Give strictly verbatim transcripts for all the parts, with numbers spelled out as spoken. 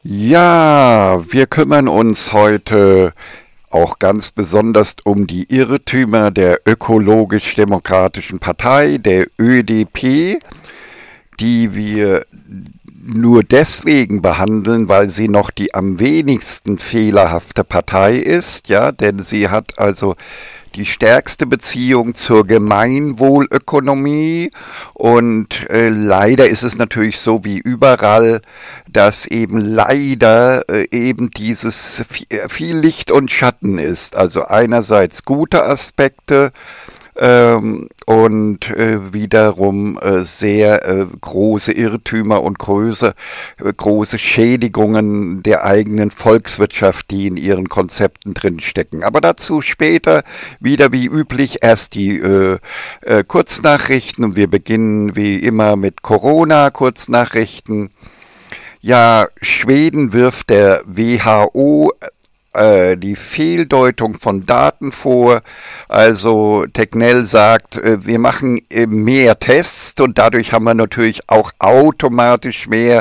Ja, wir kümmern uns heute auch ganz besonders um die Irrtümer der Ökologisch-Demokratischen Partei, der Ö D P, die wir nur deswegen behandeln, weil sie noch die am wenigsten fehlerhafte Partei ist, ja, denn sie hat also die stärkste Beziehung zur Gemeinwohlökonomie und äh, leider ist es natürlich so wie überall, dass eben leider äh, eben dieses viel Licht und Schatten ist. Also einerseits gute Aspekte, ähm, und äh, wiederum äh, sehr äh, große Irrtümer und große, äh, große Schädigungen der eigenen Volkswirtschaft, die in ihren Konzepten drinstecken. Aber dazu später wieder wie üblich erst die äh, äh, Kurznachrichten und wir beginnen wie immer mit Corona-Kurznachrichten. Ja, Schweden wirft der W H O die Fehldeutung von Daten vor. Also Tegnell sagt, wir machen mehr Tests und dadurch haben wir natürlich auch automatisch mehr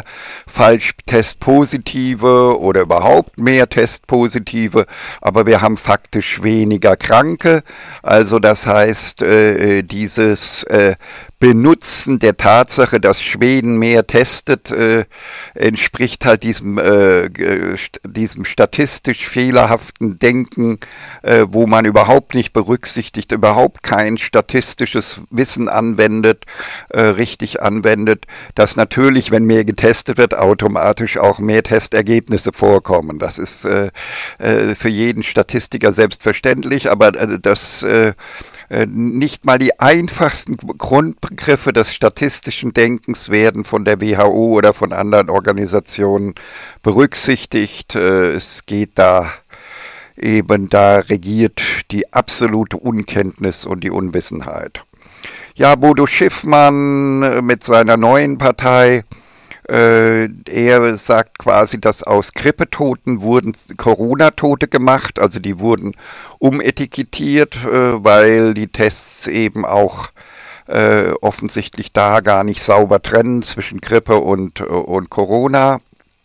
Falschtestpositive oder überhaupt mehr Testpositive, aber wir haben faktisch weniger Kranke. Also das heißt, dieses Benutzen der Tatsache, dass Schweden mehr testet, äh, entspricht halt diesem, äh, diesem statistisch fehlerhaften Denken, äh, wo man überhaupt nicht berücksichtigt, überhaupt kein statistisches Wissen anwendet, äh, richtig anwendet, dass natürlich, wenn mehr getestet wird, automatisch auch mehr Testergebnisse vorkommen. Das ist äh, äh, für jeden Statistiker selbstverständlich, aber äh, das äh, nicht mal die einfachsten Grundbegriffe des statistischen Denkens werden von der W H O oder von anderen Organisationen berücksichtigt. Es geht da eben, da regiert die absolute Unkenntnis und die Unwissenheit. Ja, Bodo Schiffmann mit seiner neuen Partei, Äh, er sagt quasi, dass aus Grippetoten wurden Corona-Tote gemacht, also die wurden umetikettiert, äh, weil die Tests eben auch äh, offensichtlich da gar nicht sauber trennen zwischen Grippe und, und Corona.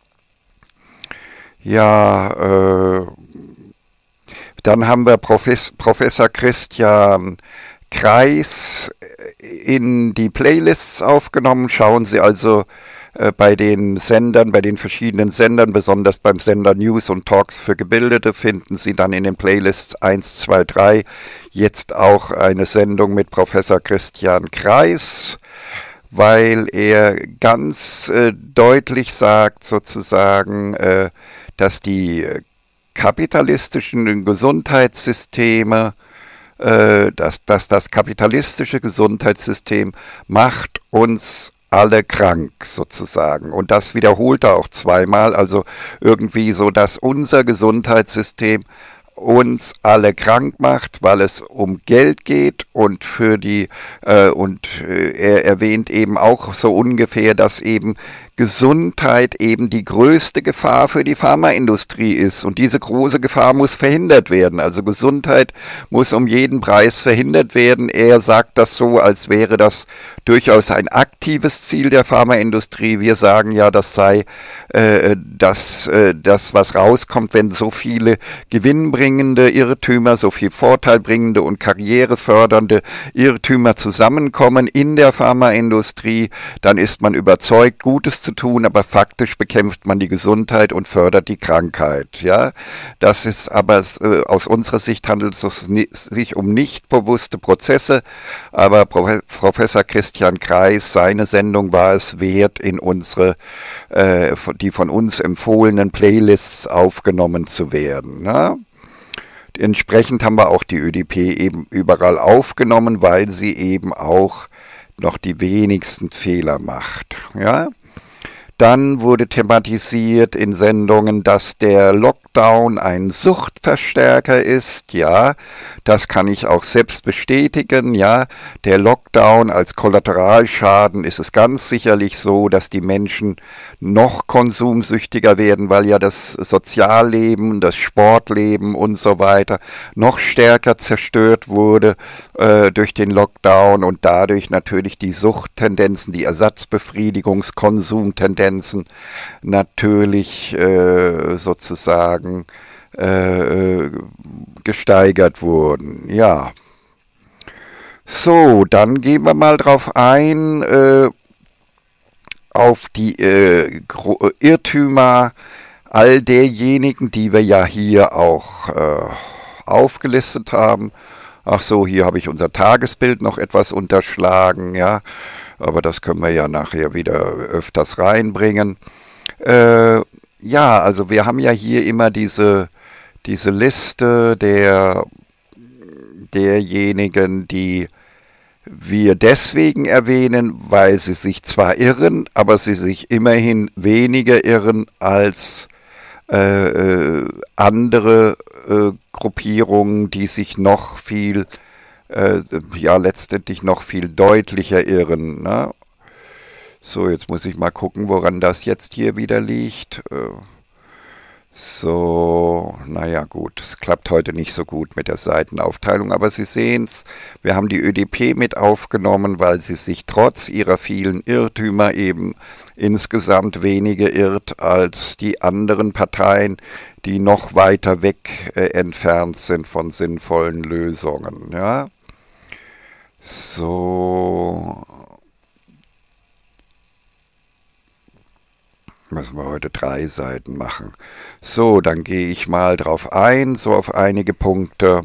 Ja, äh, dann haben wir Profes- Professor Christian Kreis in die Playlists aufgenommen. Schauen Sie also bei den Sendern, bei den verschiedenen Sendern, besonders beim Sender News und Talks für Gebildete, finden Sie dann in den Playlists eins, zwei, drei jetzt auch eine Sendung mit Professor Christian Kreis, weil er ganz äh, deutlich sagt sozusagen, äh, dass die kapitalistischen Gesundheitssysteme, äh, dass, dass das kapitalistische Gesundheitssystem macht uns alle krank sozusagen. Und das wiederholt er auch zweimal, also irgendwie so, dass unser Gesundheitssystem uns alle krank macht, weil es um Geld geht und für die äh, und äh, er erwähnt eben auch so ungefähr, dass eben Gesundheit eben die größte Gefahr für die Pharmaindustrie ist und diese große Gefahr muss verhindert werden. Also Gesundheit muss um jeden Preis verhindert werden. Er sagt das so, als wäre das durchaus ein aktives Ziel der Pharmaindustrie. Wir sagen ja, das sei äh, das, äh, das, was rauskommt, wenn so viele gewinnbringende Irrtümer, so viel vorteilbringende und karrierefördernde Irrtümer zusammenkommen in der Pharmaindustrie, dann ist man überzeugt, Gutes zu tun, aber faktisch bekämpft man die Gesundheit und fördert die Krankheit. Ja, das ist aber äh, aus unserer Sicht handelt es sich um nicht bewusste Prozesse, aber Prof- Professor Christian Kreis, seine Sendung war es wert, in unsere, äh, die von uns empfohlenen Playlists aufgenommen zu werden. Ne? Entsprechend haben wir auch die Ö D P eben überall aufgenommen, weil sie eben auch noch die wenigsten Fehler macht. Ja? Dann wurde thematisiert in Sendungen, dass der Lockdown ein Suchtverstärker ist. Ja, das kann ich auch selbst bestätigen. Ja, der Lockdown als Kollateralschaden ist es ganz sicherlich so, dass die Menschen noch konsumsüchtiger werden, weil ja das Sozialleben, das Sportleben und so weiter noch stärker zerstört wurde äh, durch den Lockdown und dadurch natürlich die Suchttendenzen, die Ersatzbefriedigungs-Konsumtendenzen Effizienzen natürlich äh, sozusagen äh, gesteigert wurden. Ja. So, dann gehen wir mal drauf ein, äh, auf die äh, Irrtümer all derjenigen, die wir ja hier auch äh, aufgelistet haben. Ach so, hier habe ich unser Tagesbild noch etwas unterschlagen, ja, aber das können wir ja nachher wieder öfters reinbringen. Äh, ja, also wir haben ja hier immer diese, diese Liste der, derjenigen, die wir deswegen erwähnen, weil sie sich zwar irren, aber sie sich immerhin weniger irren als äh, andere äh, Gruppierungen, die sich noch viel, äh, ja letztendlich noch viel deutlicher irren. Ne? So, jetzt muss ich mal gucken, woran das jetzt hier wieder liegt. Äh, So, naja gut, es klappt heute nicht so gut mit der Seitenaufteilung, aber Sie sehen es, wir haben die Ö D P mit aufgenommen, weil sie sich trotz ihrer vielen Irrtümer eben insgesamt weniger irrt als die anderen Parteien, die noch weiter weg äh, entfernt sind von sinnvollen Lösungen. Ja? So... Müssen wir heute drei Seiten machen. So, dann gehe ich mal drauf ein, so auf einige Punkte.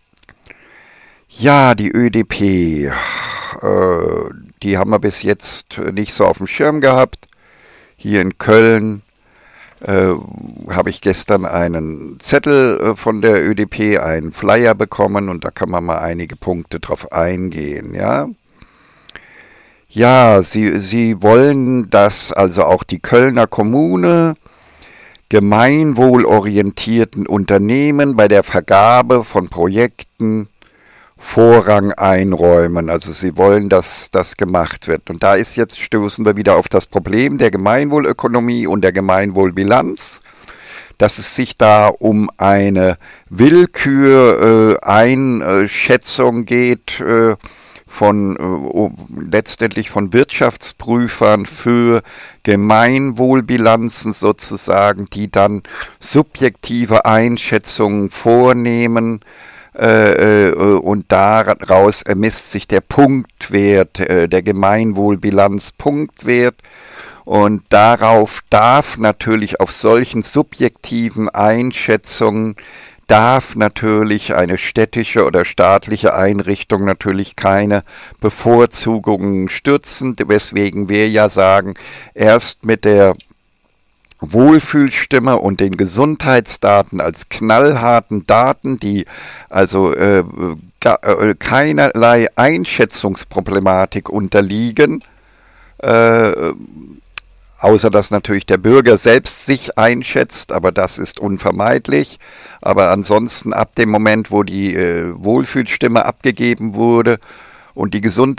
Ja, die Ö D P, äh, die haben wir bis jetzt nicht so auf dem Schirm gehabt. Hier in Köln äh, habe ich gestern einen Zettel äh, von der Ö D P, einen Flyer bekommen und da kann man mal einige Punkte drauf eingehen, ja. Ja, sie, sie wollen, dass also auch die Kölner Kommune gemeinwohlorientierten Unternehmen bei der Vergabe von Projekten Vorrang einräumen. Also sie wollen, dass das gemacht wird. Und da ist jetzt, stoßen wir wieder auf das Problem der Gemeinwohlökonomie und der Gemeinwohlbilanz, dass es sich da um eine Willkür-Einschätzung äh, geht, äh, von äh, letztendlich von Wirtschaftsprüfern für Gemeinwohlbilanzen sozusagen, die dann subjektive Einschätzungen vornehmen äh, äh, und daraus ermisst sich der Punktwert, äh, der Gemeinwohlbilanz Punktwert. Und darauf darf natürlich, auf solchen subjektiven Einschätzungen, darf natürlich eine städtische oder staatliche Einrichtung natürlich keine Bevorzugungen stützen, weswegen wir ja sagen, erst mit der Wohlfühlstimme und den Gesundheitsdaten als knallharten Daten, die also äh, äh, keinerlei Einschätzungsproblematik unterliegen, äh, außer dass natürlich der Bürger selbst sich einschätzt, aber das ist unvermeidlich. Aber ansonsten ab dem Moment, wo die äh, Wohlfühlstimme abgegeben wurde und die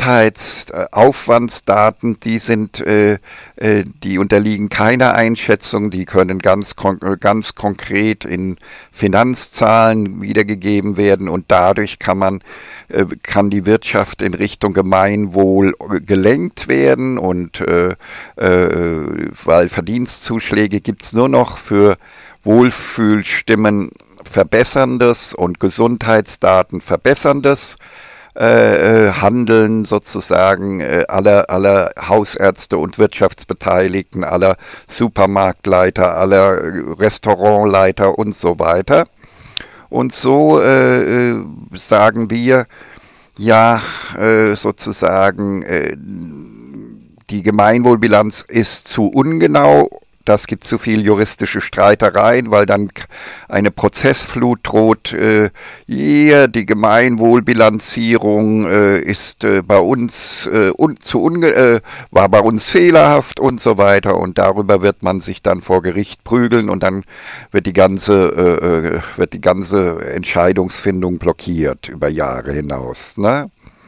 Gesundheitsaufwandsdaten, die sind, äh, äh, die unterliegen keiner Einschätzung, die können ganz, kon ganz konkret in Finanzzahlen wiedergegeben werden und dadurch kann man äh, kann die Wirtschaft in Richtung Gemeinwohl gelenkt werden und äh, äh, weil Verdienstzuschläge gibt es nur noch für Wohlfühlstimmen verbesserndes und Gesundheitsdaten verbesserndes äh, Handeln sozusagen äh, aller, aller Hausärzte und Wirtschaftsbeteiligten, aller Supermarktleiter, aller Restaurantleiter und so weiter. Und so äh, sagen wir, ja, äh, sozusagen, äh, die Gemeinwohlbilanz ist zu ungenau. Das gibt zu viel juristische Streitereien, weil dann eine Prozessflut droht. Äh, yeah, die Gemeinwohlbilanzierung äh, ist äh, bei uns äh, un, zu unge äh, war bei uns fehlerhaft und so weiter. Und darüber wird man sich dann vor Gericht prügeln und dann wird die ganze äh, wird die ganze Entscheidungsfindung blockiert über Jahre hinaus. Ne?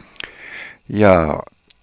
Ja,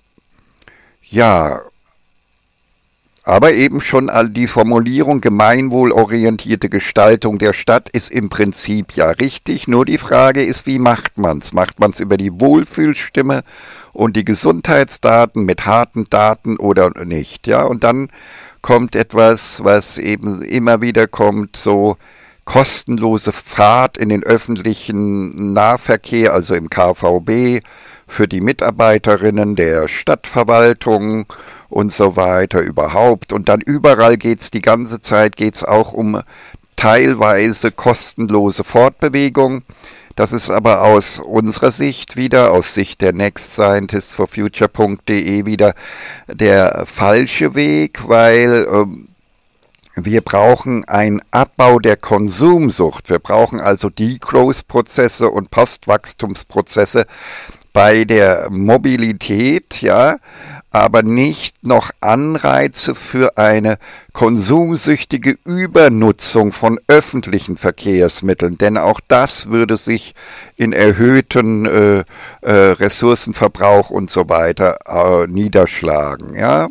ja. Aber eben schon all die Formulierung gemeinwohlorientierte Gestaltung der Stadt ist im Prinzip ja richtig. Nur die Frage ist, wie macht man's? Macht man's über die Wohlfühlstimme und die Gesundheitsdaten mit harten Daten oder nicht? Ja, und dann kommt etwas, was eben immer wieder kommt, so kostenlose Fahrt in den öffentlichen Nahverkehr, also im K V B, für die Mitarbeiterinnen der Stadtverwaltung und so weiter überhaupt. Und dann überall geht's die ganze Zeit geht's auch um teilweise kostenlose Fortbewegung. Das ist aber aus unserer Sicht wieder, aus Sicht der next scientist for future punkt de wieder der falsche Weg, weil ähm, wir brauchen einen Abbau der Konsumsucht. Wir brauchen also Degrowth-Prozesse und Postwachstumsprozesse bei der Mobilität, ja, aber nicht noch Anreize für eine konsumsüchtige Übernutzung von öffentlichen Verkehrsmitteln, denn auch das würde sich in erhöhten äh, äh, Ressourcenverbrauch und so weiter äh, niederschlagen, ja.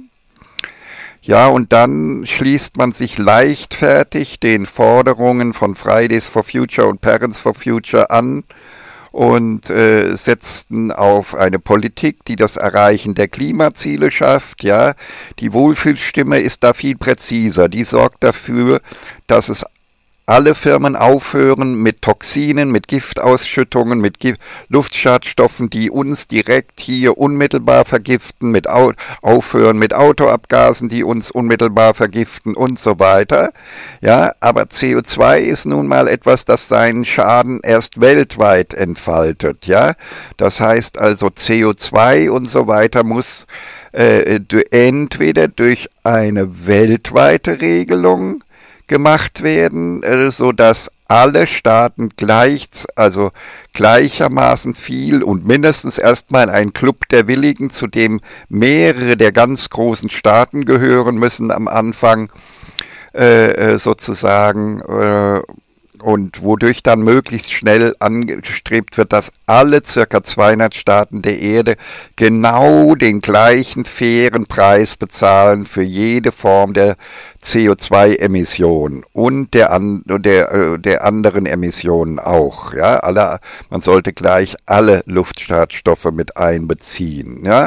Ja, und dann schließt man sich leichtfertig den Forderungen von Fridays for Future und Parents for Future an und äh, setzten auf eine Politik, die das Erreichen der Klimaziele schafft. Ja, die Wohlfühlstimme ist da viel präziser. Die sorgt dafür, dass es alle Firmen aufhören mit Toxinen, mit Giftausschüttungen, mit Gift Luftschadstoffen, die uns direkt hier unmittelbar vergiften, mit Au aufhören mit Autoabgasen, die uns unmittelbar vergiften und so weiter. Ja, aber C O zwei ist nun mal etwas, das seinen Schaden erst weltweit entfaltet. Ja, das heißt also C O zwei und so weiter muss äh, entweder durch eine weltweite Regelung gemacht werden, so dass alle Staaten gleich, also gleichermaßen viel und mindestens erstmal ein Club der Willigen, zu dem mehrere der ganz großen Staaten gehören müssen am Anfang, äh, sozusagen, äh, und wodurch dann möglichst schnell angestrebt wird, dass alle circa zweihundert Staaten der Erde genau den gleichen fairen Preis bezahlen für jede Form der C O zwei Emissionen und der, an, der, der anderen Emissionen auch. Ja, alle, man sollte gleich alle Luftschadstoffe mit einbeziehen. Ja,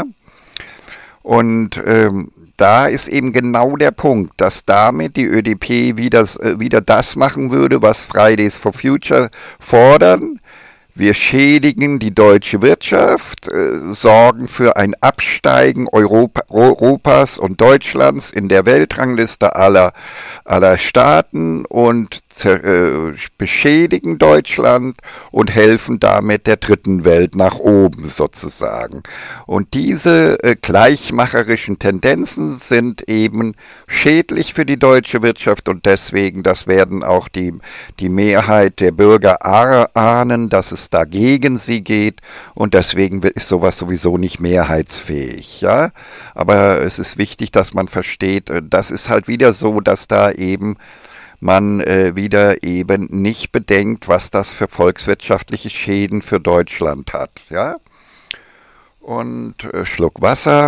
und ähm, da ist eben genau der Punkt, dass damit die Ö D P wieder, äh, wieder das machen würde, was Fridays for Future fordern. Wir schädigen die deutsche Wirtschaft, äh, sorgen für ein Absteigen Europa, Europas und Deutschlands in der Weltrangliste aller, aller Staaten und äh, beschädigen Deutschland und helfen damit der dritten Welt nach oben sozusagen. Und diese äh, gleichmacherischen Tendenzen sind eben schädlich für die deutsche Wirtschaft und deswegen, das werden auch die, die Mehrheit der Bürger ahnen, dass es dagegen sie geht und deswegen ist sowas sowieso nicht mehrheitsfähig. Ja? Aber es ist wichtig, dass man versteht, das ist halt wieder so, dass da eben man äh, wieder eben nicht bedenkt, was das für volkswirtschaftliche Schäden für Deutschland hat. Ja? Und äh, Schluck Wasser.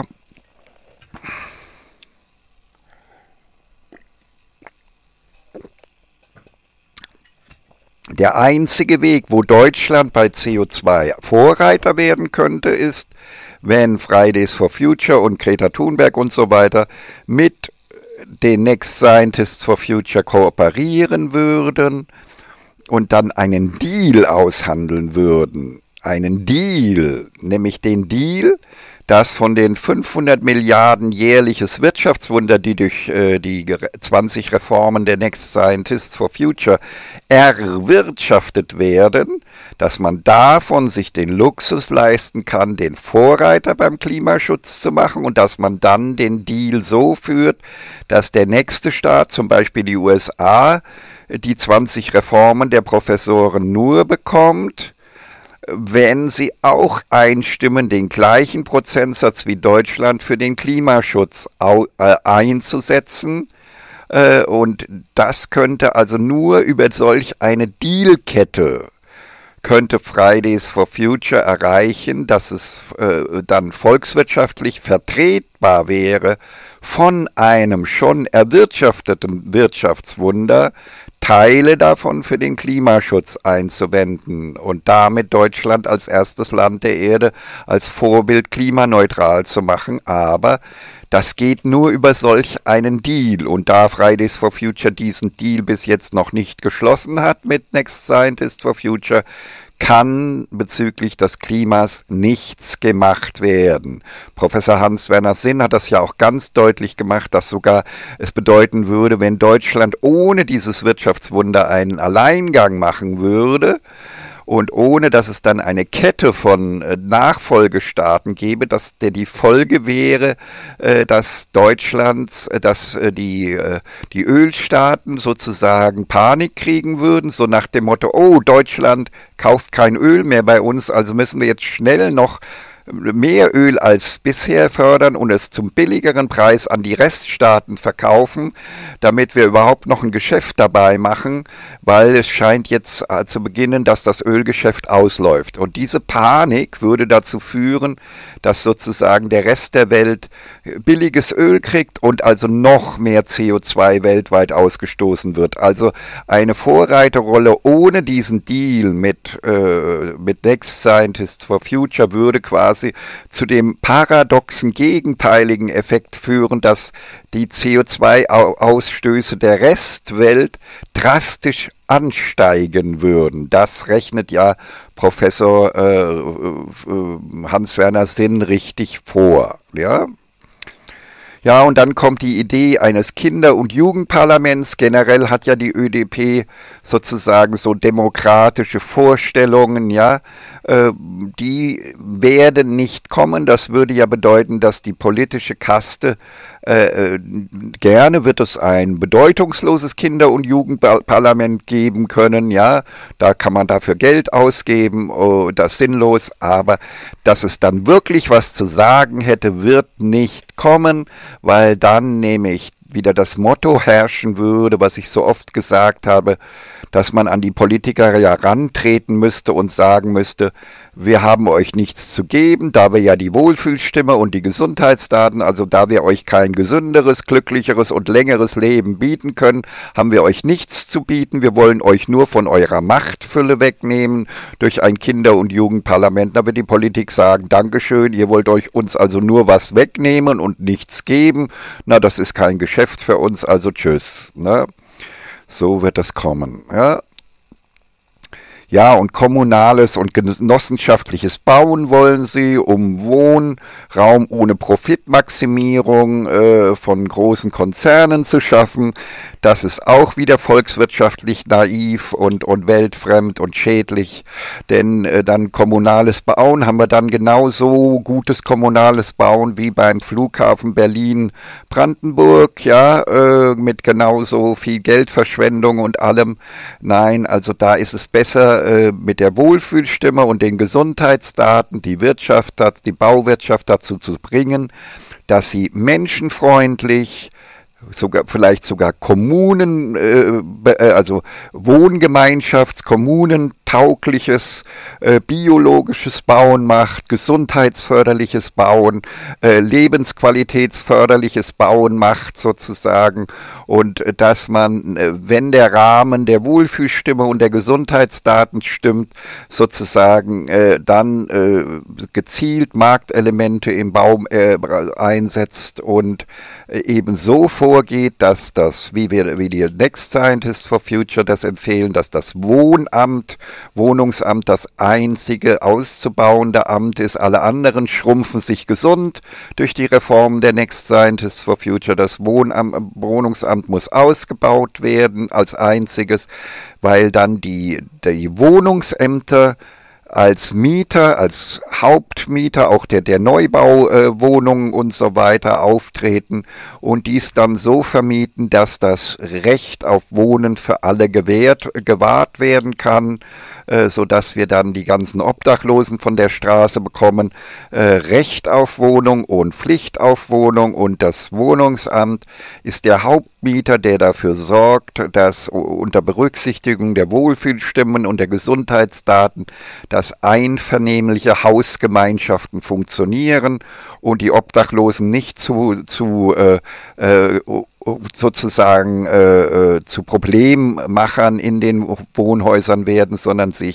Der einzige Weg, wo Deutschland bei C O zwei Vorreiter werden könnte, ist, wenn Fridays for Future und Greta Thunberg und so weiter mit den Next Scientists for Future kooperieren würden und dann einen Deal aushandeln würden. Einen Deal, nämlich den Deal, dass von den fünfhundert Milliarden jährliches Wirtschaftswunder, die durch äh, die zwanzig Reformen der Next Scientists for Future erwirtschaftet werden, dass man davon sich den Luxus leisten kann, den Vorreiter beim Klimaschutz zu machen und dass man dann den Deal so führt, dass der nächste Staat, zum Beispiel die U S A, die zwanzig Reformen der Professoren nur bekommt, wenn sie auch einstimmen, den gleichen Prozentsatz wie Deutschland für den Klimaschutz einzusetzen. Und das könnte also nur über solch eine Dealkette könnte Fridays for Future erreichen, dass es dann volkswirtschaftlich vertretbar wäre, von einem schon erwirtschafteten Wirtschaftswunder Teile davon für den Klimaschutz einzuwenden und damit Deutschland als erstes Land der Erde als Vorbild klimaneutral zu machen. Aber das geht nur über solch einen Deal. Und da Fridays for Future diesen Deal bis jetzt noch nicht geschlossen hat mit Next Scientist for Future, kann bezüglich des Klimas nichts gemacht werden. Professor Hans-Werner Sinn hat das ja auch ganz deutlich gemacht, dass sogar es bedeuten würde, wenn Deutschland ohne dieses Wirtschaftswunder einen Alleingang machen würde, und ohne, dass es dann eine Kette von äh, Nachfolgestaaten gäbe, dass der die Folge wäre, äh, dass Deutschland, äh, dass äh, die, äh, die Ölstaaten sozusagen Panik kriegen würden, so nach dem Motto, oh, Deutschland kauft kein Öl mehr bei uns, also müssen wir jetzt schnell noch mehr Öl als bisher fördern und es zum billigeren Preis an die Reststaaten verkaufen, damit wir überhaupt noch ein Geschäft dabei machen, weil es scheint jetzt zu beginnen, dass das Ölgeschäft ausläuft. Und diese Panik würde dazu führen, dass sozusagen der Rest der Welt billiges Öl kriegt und also noch mehr C O zwei weltweit ausgestoßen wird. Also eine Vorreiterrolle ohne diesen Deal mit, äh, mit Next Scientist for Future würde quasi zu dem paradoxen gegenteiligen Effekt führen, dass die C O zwei Ausstöße der Restwelt drastisch ansteigen würden. Das rechnet ja Professor äh, äh, Hans-Werner Sinn richtig vor. Ja? Ja, und dann kommt die Idee eines Kinder- und Jugendparlaments. Generell hat ja die Ö D P sozusagen so demokratische Vorstellungen, ja. Äh, die werden nicht kommen. Das würde ja bedeuten, dass die politische Kaste äh, gerne wird es ein bedeutungsloses Kinder- und Jugendparlament geben können, ja. Da kann man dafür Geld ausgeben, oh, das ist sinnlos, aber dass es dann wirklich was zu sagen hätte, wird nicht kommen, weil dann nämlich wieder das Motto herrschen würde, was ich so oft gesagt habe, dass man an die Politiker ja rantreten müsste und sagen müsste, wir haben euch nichts zu geben, da wir ja die Wohlfühlstimme und die Gesundheitsdaten, also da wir euch kein gesünderes, glücklicheres und längeres Leben bieten können, haben wir euch nichts zu bieten, wir wollen euch nur von eurer Machtfülle wegnehmen durch ein Kinder- und Jugendparlament. Da wird die Politik sagen, Dankeschön, ihr wollt euch uns also nur was wegnehmen und nichts geben, na das ist kein Geschäft für uns, also tschüss, ne? So wird es kommen, ja. Ja, und kommunales und genossenschaftliches Bauen wollen sie, um Wohnraum ohne Profitmaximierung äh, von großen Konzernen zu schaffen. Das ist auch wieder volkswirtschaftlich naiv und, und weltfremd und schädlich, denn äh, dann kommunales Bauen haben wir dann genauso gutes kommunales Bauen wie beim Flughafen Berlin-Brandenburg, ja, äh, mit genauso viel Geldverschwendung und allem. Nein, also da ist es besser, mit der Wohlfühlstimme und den Gesundheitsdaten die Wirtschaft, die Bauwirtschaft dazu zu bringen, dass sie menschenfreundlich, sogar vielleicht sogar Kommunen, äh, also Wohngemeinschafts-, kommunentaugliches, äh, biologisches Bauen macht, gesundheitsförderliches Bauen, äh, lebensqualitätsförderliches Bauen macht sozusagen, und äh, dass man, äh, wenn der Rahmen der Wohlfühlstimme und der Gesundheitsdaten stimmt, sozusagen äh, dann äh, gezielt Marktelemente im Baum äh, einsetzt und äh, eben so vorgeht, dass das, wie wir, wie die Next Scientist for Future das empfehlen, dass das Wohnamt, Wohnungsamt das einzige auszubauende Amt ist. Alle anderen schrumpfen sich gesund durch die Reform der Next Scientist for Future. Das Wohnamt, Wohnungsamt muss ausgebaut werden als einziges, weil dann die, die Wohnungsämter als Mieter, als Hauptmieter auch der, der Neubauwohnungen äh, und so weiter auftreten und dies dann so vermieten, dass das Recht auf Wohnen für alle gewährt, gewahrt werden kann, äh, sodass wir dann die ganzen Obdachlosen von der Straße bekommen, äh, Recht auf Wohnung und Pflicht auf Wohnung, und das Wohnungsamt ist der Hauptmieter, der dafür sorgt, dass unter Berücksichtigung der Wohlfühlstimmen und der Gesundheitsdaten dass einvernehmliche Hausgemeinschaften funktionieren und die Obdachlosen nicht zu, zu äh, äh, sozusagen äh, zu Problemmachern in den Wohnhäusern werden, sondern sich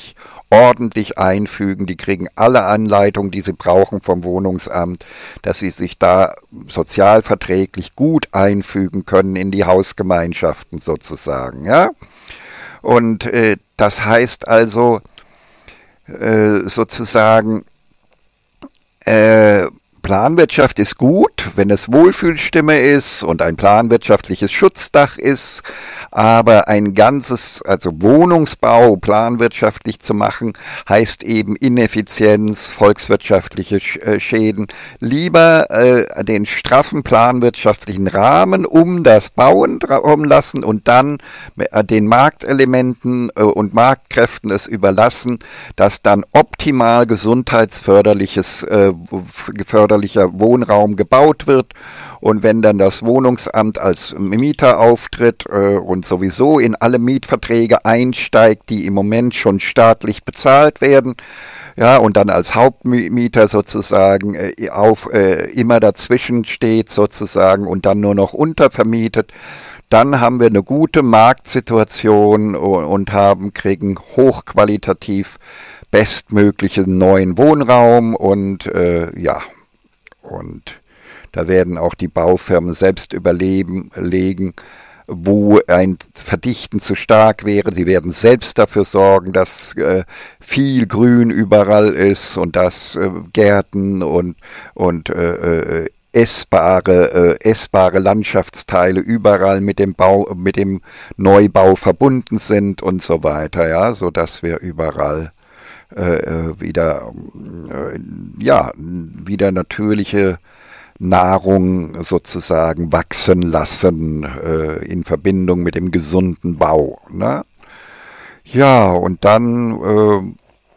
ordentlich einfügen. Die kriegen alle Anleitungen, die sie brauchen vom Wohnungsamt, dass sie sich da sozialverträglich gut einfügen können in die Hausgemeinschaften sozusagen. Ja? Und äh, das heißt also äh, sozusagen, äh, Planwirtschaft ist gut, wenn es Wohlfühlstimme ist und ein planwirtschaftliches Schutzdach ist, aber ein ganzes, also Wohnungsbau planwirtschaftlich zu machen, heißt eben Ineffizienz, volkswirtschaftliche Schäden. Lieber äh, den straffen planwirtschaftlichen Rahmen um das Bauen herum lassen und dann den Marktelementen äh, und Marktkräften es überlassen, dass dann optimal gesundheitsförderliches äh, förderlicher Wohnraum gebaut wird. Und wenn dann das Wohnungsamt als Mieter auftritt äh, und sowieso in alle Mietverträge einsteigt, die im Moment schon staatlich bezahlt werden, ja, und dann als Hauptmieter sozusagen äh, auf, äh, immer dazwischen steht sozusagen und dann nur noch untervermietet, dann haben wir eine gute Marktsituation und, und haben, kriegen hochqualitativ bestmöglichen neuen Wohnraum und äh, ja, und da werden auch die Baufirmen selbst überlegen, wo ein Verdichten zu stark wäre. Sie werden selbst dafür sorgen, dass äh, viel Grün überall ist und dass äh, Gärten und, und äh, äh, essbare, äh, essbare Landschaftsteile überall mit dem Bau, mit dem Neubau verbunden sind und so weiter, ja, sodass wir überall äh, wieder, äh, ja, wieder natürliche Nahrung sozusagen wachsen lassen äh, in Verbindung mit dem gesunden Bau. Ne? Ja, und dann, äh,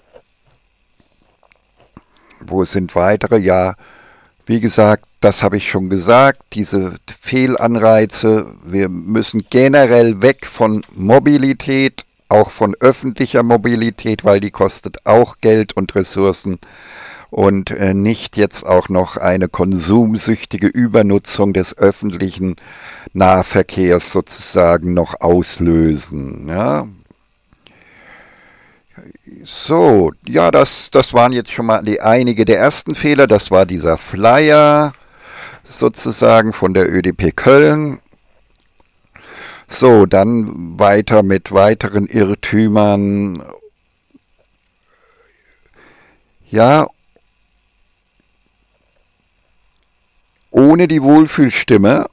wo sind weitere? Ja, wie gesagt, das habe ich schon gesagt, diese Fehlanreize, wir müssen generell weg von Mobilität, auch von öffentlicher Mobilität, weil die kostet auch Geld und Ressourcen. Und äh, nicht jetzt auch noch eine konsumsüchtige Übernutzung des öffentlichen Nahverkehrs sozusagen noch auslösen. Ja. So, ja, das, das waren jetzt schon mal die einige der ersten Fehler. Das war dieser Flyer sozusagen von der Ö D P Köln. So, dann weiter mit weiteren Irrtümern. Ja, ohne die Wohlfühlstimme.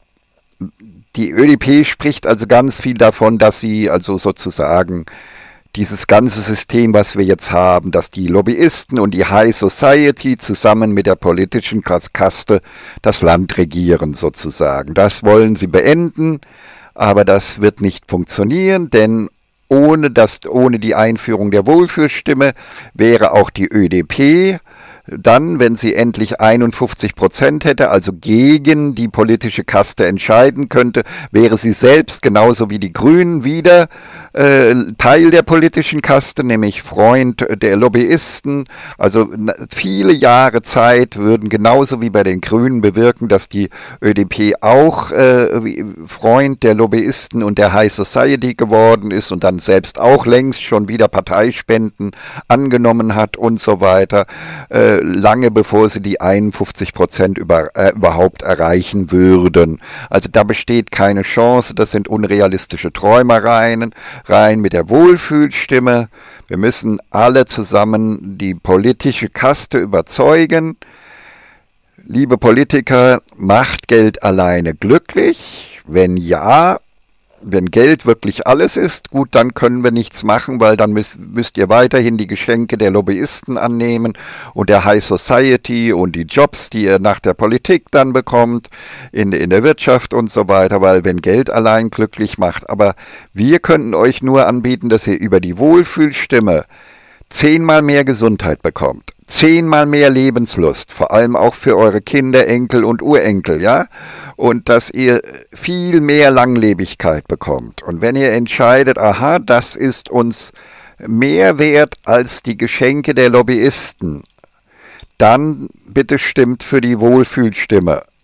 Die Ö D P spricht also ganz viel davon, dass sie also sozusagen dieses ganze System, was wir jetzt haben, dass die Lobbyisten und die High Society zusammen mit der politischen Kaste das Land regieren sozusagen. Das wollen sie beenden, aber das wird nicht funktionieren, denn ohne, das, ohne die Einführung der Wohlfühlstimme wäre auch die Ö D P dann, wenn sie endlich einundfünfzig Prozent hätte, also gegen die politische Kaste entscheiden könnte, wäre sie selbst, genauso wie die Grünen, wieder äh, Teil der politischen Kaste, nämlich Freund der Lobbyisten. Also viele Jahre Zeit würden genauso wie bei den Grünen bewirken, dass die Ö D P auch äh, Freund der Lobbyisten und der High Society geworden ist und dann selbst auch längst schon wieder Parteispenden angenommen hat und so weiter. Äh, lange bevor sie die einundfünfzig Prozent über, äh, überhaupt erreichen würden. Also da besteht keine Chance, das sind unrealistische Träumereien, rein mit der Wohlfühlstimme. Wir müssen alle zusammen die politische Kaste überzeugen. Liebe Politiker, macht Geld alleine glücklich? Wenn ja, wenn Geld wirklich alles ist, gut, dann können wir nichts machen, weil dann müsst, müsst ihr weiterhin die Geschenke der Lobbyisten annehmen und der High Society und die Jobs, die ihr nach der Politik dann bekommt, in, in der Wirtschaft und so weiter, weil wenn Geld allein glücklich macht. Aber wir könnten euch nur anbieten, dass ihr über die Wohlfühlstimme zehnmal mehr Gesundheit bekommt. Zehnmal mehr Lebenslust, vor allem auch für eure Kinder, Enkel und Urenkel, ja? Und dass ihr viel mehr Langlebigkeit bekommt. Und wenn ihr entscheidet, aha, das ist uns mehr wert als die Geschenke der Lobbyisten, dann bitte stimmt für die Wohlfühlstimme.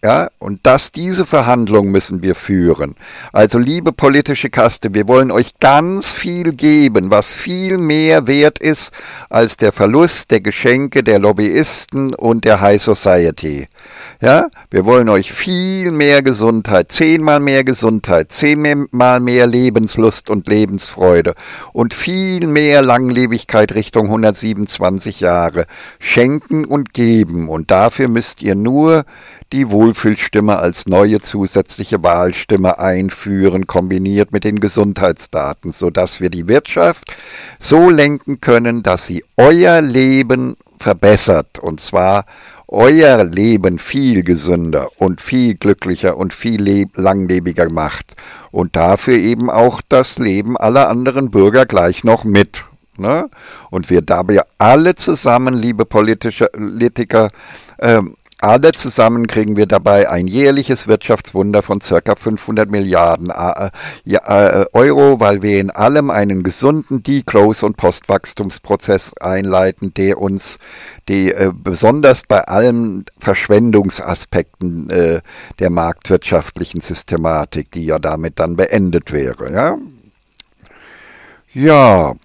Ja, und das, diese Verhandlung müssen wir führen. Also, liebe politische Kaste, wir wollen euch ganz viel geben, was viel mehr wert ist als der Verlust der Geschenke der Lobbyisten und der High Society. Ja, wir wollen euch viel mehr Gesundheit, zehnmal mehr Gesundheit, zehnmal mehr Lebenslust und Lebensfreude und viel mehr Langlebigkeit Richtung hundertsiebenundzwanzig Jahre schenken und geben. Und dafür müsst ihr nur die Wohlfühlstimme als neue zusätzliche Wahlstimme einführen, kombiniert mit den Gesundheitsdaten, sodass wir die Wirtschaft so lenken können, dass sie euer Leben verbessert, und zwar euer Leben viel gesünder und viel glücklicher und viel langlebiger macht und dafür eben auch das Leben aller anderen Bürger gleich noch mit. Ne? Und wir dabei alle zusammen, liebe politische Politiker, ähm, alle zusammen kriegen wir dabei ein jährliches Wirtschaftswunder von ca. fünfhundert Milliarden Euro, weil wir in allem einen gesunden Degrowth- und Postwachstumsprozess einleiten, der uns die äh, besonders bei allen Verschwendungsaspekten äh, der marktwirtschaftlichen Systematik, die ja damit dann beendet wäre. Ja, ja.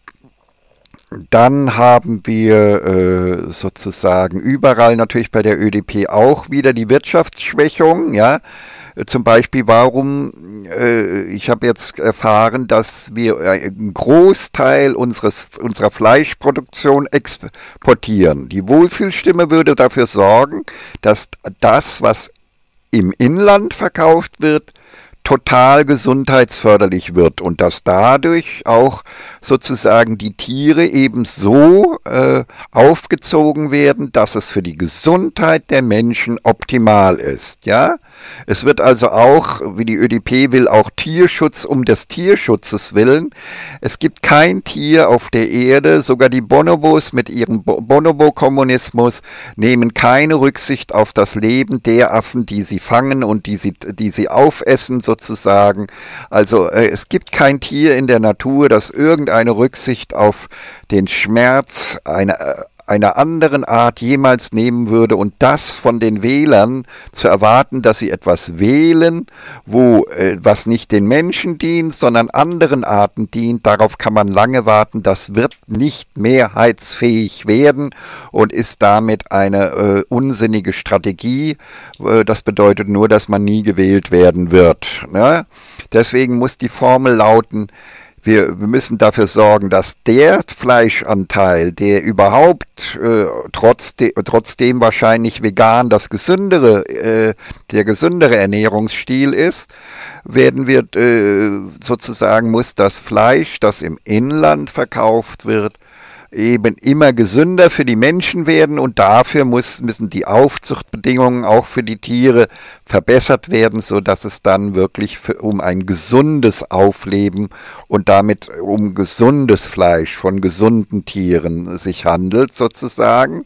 Dann haben wir äh, sozusagen überall natürlich bei der Ö D P auch wieder die Wirtschaftsschwächung, ja. Zum Beispiel, warum, äh, ich habe jetzt erfahren, dass wir einen Großteil unseres, unserer Fleischproduktion exportieren. Die Wohlfühlstimme würde dafür sorgen, dass das, was im Inland verkauft wird, total gesundheitsförderlich wird und dass dadurch auch sozusagen die Tiere eben so äh, aufgezogen werden, dass es für die Gesundheit der Menschen optimal ist. Ja, es wird also auch, wie die Ö D P will, auch Tierschutz um des Tierschutzes willen. Es gibt kein Tier auf der Erde, sogar die Bonobos mit ihrem Bonobo-Kommunismus nehmen keine Rücksicht auf das Leben der Affen, die sie fangen und die sie, die sie aufessen, sozusagen. Also äh, es gibt kein Tier in der Natur, das irgendeine Rücksicht auf den Schmerz einer, äh, einer anderen Art jemals nehmen würde, und das von den Wählern zu erwarten, dass sie etwas wählen, wo äh, was nicht den Menschen dient, sondern anderen Arten dient, darauf kann man lange warten. Das wird nicht mehrheitsfähig werden und ist damit eine äh, unsinnige Strategie. Äh, das bedeutet nur, dass man nie gewählt werden wird. Ne? Deswegen muss die Formel lauten: Wir, wir müssen dafür sorgen, dass der Fleischanteil, der überhaupt äh, trotzdem, trotzdem wahrscheinlich vegan das gesündere, äh, der gesündere Ernährungsstil ist, werden wir äh, sozusagen, muss das Fleisch, das im Inland verkauft wird, eben immer gesünder für die Menschen werden, und dafür muss, müssen die Aufzuchtbedingungen auch für die Tiere verbessert werden, sodass es dann wirklich für, um ein gesundes Aufleben und damit um gesundes Fleisch von gesunden Tieren sich handelt, sozusagen.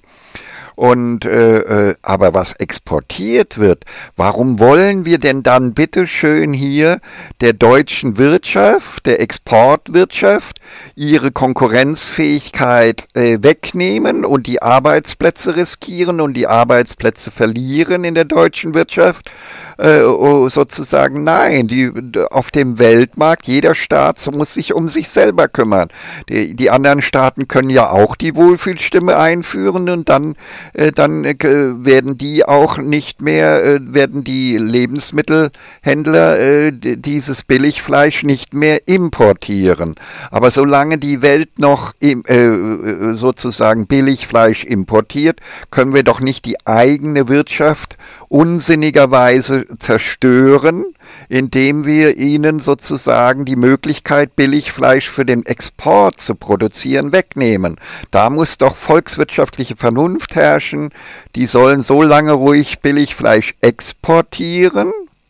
Und äh, äh, aber was exportiert wird, warum wollen wir denn dann bitteschön hier der deutschen Wirtschaft, der Exportwirtschaft, ihre Konkurrenzfähigkeit äh, wegnehmen und die Arbeitsplätze riskieren und die Arbeitsplätze verlieren in der deutschen Wirtschaft? Äh, sozusagen nein, die, auf dem Weltmarkt, jeder Staat muss sich um sich selber kümmern. Die, die anderen Staaten können ja auch die Wohlfühlstimme einführen, und dann Äh, dann äh, werden die auch nicht mehr, äh, werden die Lebensmittelhändler äh, dieses Billigfleisch nicht mehr importieren. Aber solange die Welt noch im, äh, sozusagen Billigfleisch importiert, können wir doch nicht die eigene Wirtschaft unsinnigerweise zerstören, indem wir ihnen sozusagen die Möglichkeit, Billigfleisch für den Export zu produzieren, wegnehmen. Da muss doch volkswirtschaftliche Vernunft herrschen. Die sollen so lange ruhig Billigfleisch exportieren,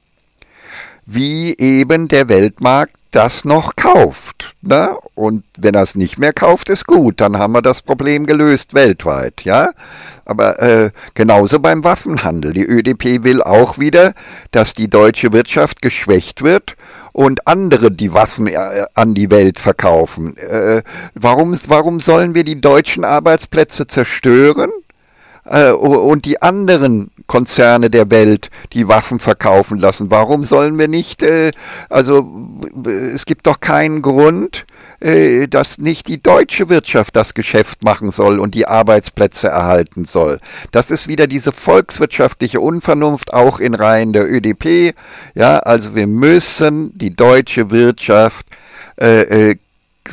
wie eben der Weltmarkt das noch kauft. Ne? Und wenn er es nicht mehr kauft, ist gut, dann haben wir das Problem gelöst weltweit. Ja? Aber äh, genauso beim Waffenhandel. Die Ö D P will auch wieder, dass die deutsche Wirtschaft geschwächt wird und andere die Waffen äh, an die Welt verkaufen. Äh, warum, warum sollen wir die deutschen Arbeitsplätze zerstören? äh, und die anderen Konzerne der Welt die Waffen verkaufen lassen. Warum sollen wir nicht, äh, also es gibt doch keinen Grund, äh, dass nicht die deutsche Wirtschaft das Geschäft machen soll und die Arbeitsplätze erhalten soll. Das ist wieder diese volkswirtschaftliche Unvernunft, auch in Reihen der Ö D P. Ja, also wir müssen die deutsche Wirtschaft äh, äh,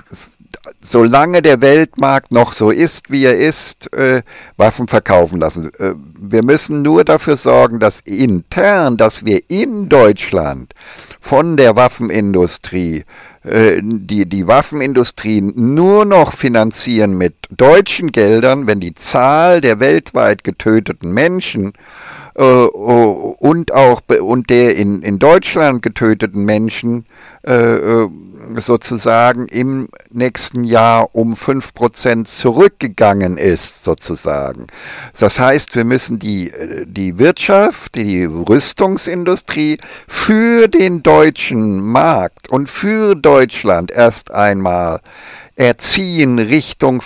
solange der Weltmarkt noch so ist, wie er ist, äh, Waffen verkaufen lassen. Äh, wir müssen nur dafür sorgen, dass intern, dass wir in Deutschland von der Waffenindustrie äh, die, die Waffenindustrie nur noch finanzieren mit deutschen Geldern, wenn die Zahl der weltweit getöteten Menschen äh, und auch und der in, in Deutschland getöteten Menschen äh, sozusagen im nächsten Jahr um fünf Prozent zurückgegangen ist, sozusagen. Das heißt, wir müssen die, die Wirtschaft, die Rüstungsindustrie für den deutschen Markt und für Deutschland erst einmal erziehen Richtung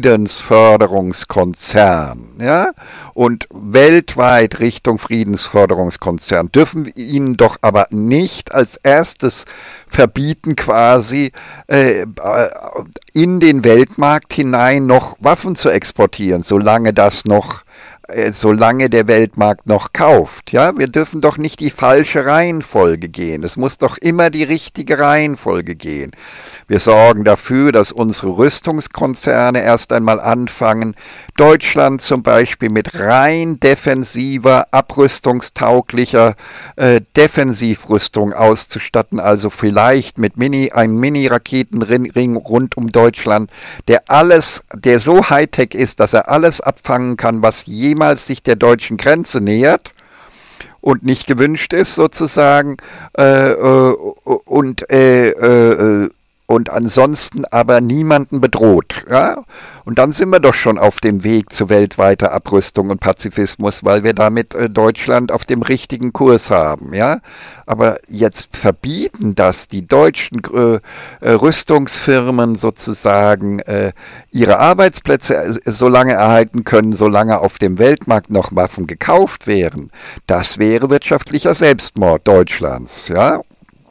Friedensförderungskonzern, ja, und weltweit Richtung Friedensförderungskonzern, dürfen wir ihnen doch aber nicht als erstes verbieten, quasi äh, in den Weltmarkt hinein noch Waffen zu exportieren, solange das noch solange der Weltmarkt noch kauft. Ja, wir dürfen doch nicht die falsche Reihenfolge gehen. Es muss doch immer die richtige Reihenfolge gehen. Wir sorgen dafür, dass unsere Rüstungskonzerne erst einmal anfangen, Deutschland zum Beispiel mit rein defensiver, abrüstungstauglicher äh, Defensivrüstung auszustatten, also vielleicht mit Mini, einem Mini-Raketenring rund um Deutschland, der alles, der so Hightech ist, dass er alles abfangen kann, was jemals sich der deutschen Grenze nähert und nicht gewünscht ist, sozusagen, äh, äh, und äh, äh, und ansonsten aber niemanden bedroht. Ja? Und dann sind wir doch schon auf dem Weg zu weltweiter Abrüstung und Pazifismus, weil wir damit äh, Deutschland auf dem richtigen Kurs haben. Ja? Aber jetzt verbieten das die deutschen äh, äh, Rüstungsfirmen sozusagen äh, ihre Arbeitsplätze äh, so lange erhalten können, solange auf dem Weltmarkt noch Waffen gekauft wären. Das wäre wirtschaftlicher Selbstmord Deutschlands. Ja?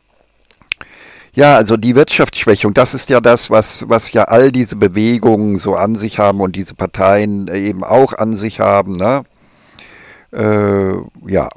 Ja, also die Wirtschaftsschwächung, das ist ja das, was, was ja all diese Bewegungen so an sich haben und diese Parteien eben auch an sich haben, ne? Äh, ja.